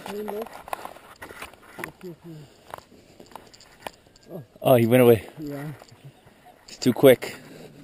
Oh, he went away. Yeah. It's too quick.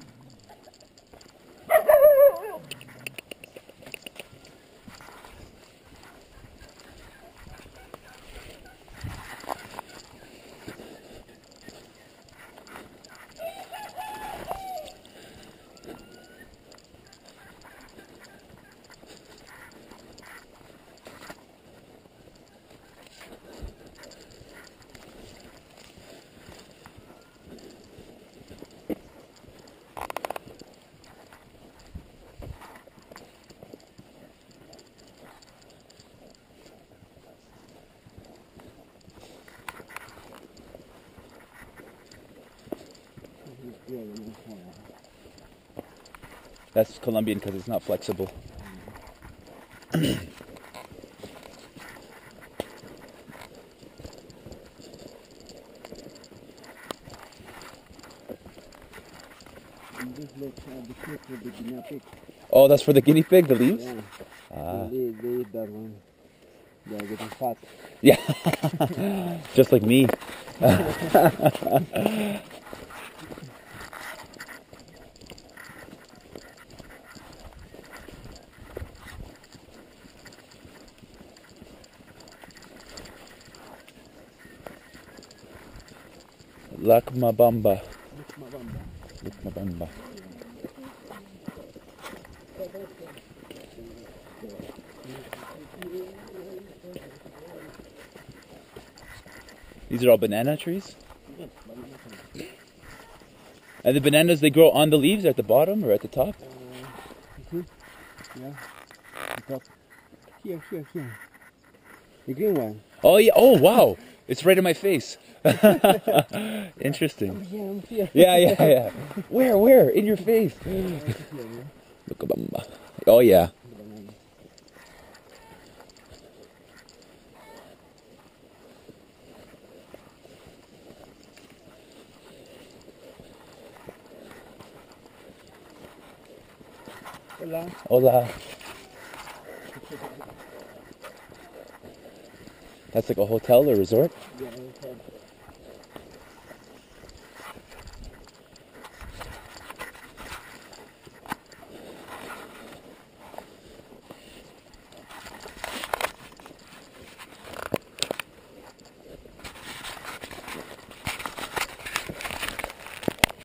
That's Colombian because it's not flexible. Oh, that's for the guinea pig, the leaves? Yeah. Ah. They eat that one. They are getting fat. Yeah, just like me. Lakmabamba. Lakmabamba. These are all banana trees? And the bananas, they grow on the leaves at the bottom or at the top? Yeah. The top. Here. The green one. Oh, yeah. Oh, wow. It's right in my face. Interesting. Yeah. Where? In your face. Oh, yeah. Hola. That's like a hotel or resort? Yeah,